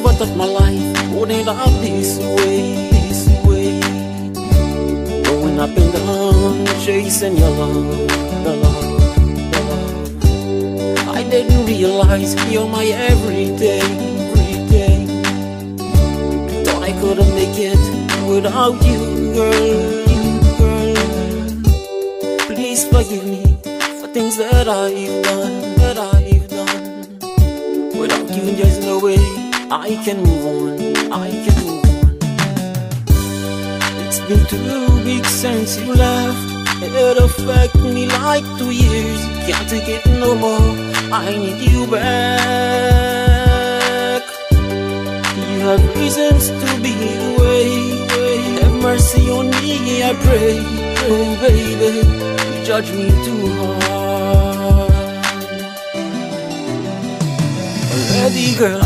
Never thought my life would end up this way, this way. Going up and down, chasing your love, the love, the love. I didn't realize you're my everyday, everyday. Thought I couldn't make it without you, girl, you, girl. Please forgive me for things that I've done, that I've done. Without you, there's no way I can move on, I can move on. It's been 2 weeks since you left. It affected me like 2 years. Can't take it no more, I need you back. You have reasons to be away. Have mercy on me, I pray. Oh baby, you judge me too hard. Already, girl,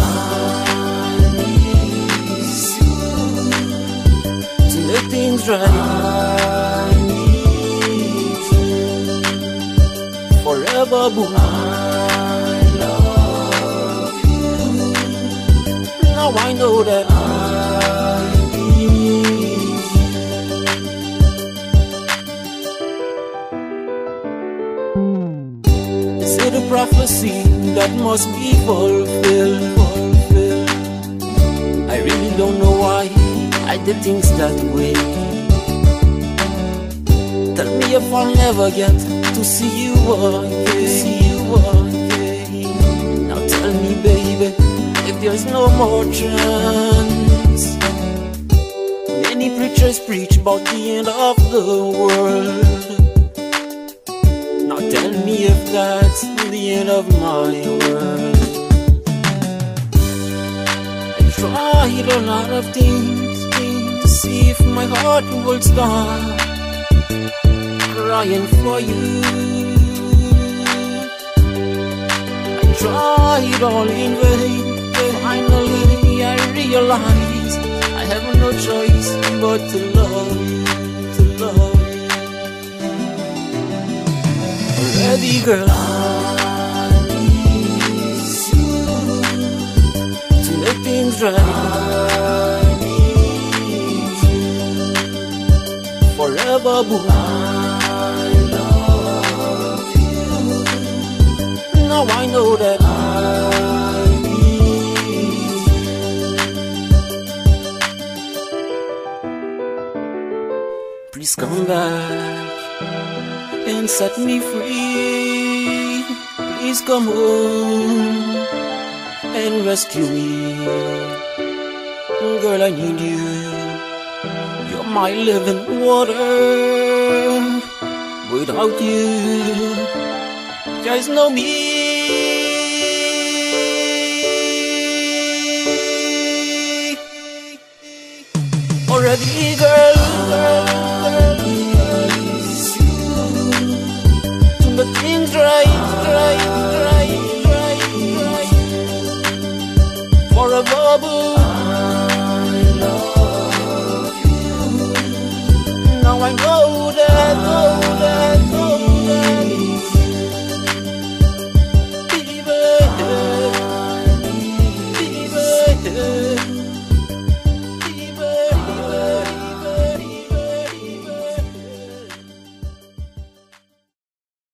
make things right. I need you forever, boo. I love you. Now I know that I need you. Is it a prophecy that must be fulfilled? I really don't know why I did things that way. Tell me if I'll never get to see you again, see you again. Now tell me, baby, if there's no more chance. Many preachers preach about the end of the world. Now tell me if that's the end of my world. I tried a lot of things, see if my heart will stop crying for you. I tried all in vain. Finally I realized I have no choice but to love you, to love you. Already, girl, I need you to make things right. Forever, boo. I love you. Now I know that I need you. Please come back and set me free. Please come home and rescue me. Girl, I need you. You're my living water. Without you, there's no me. Already, girl,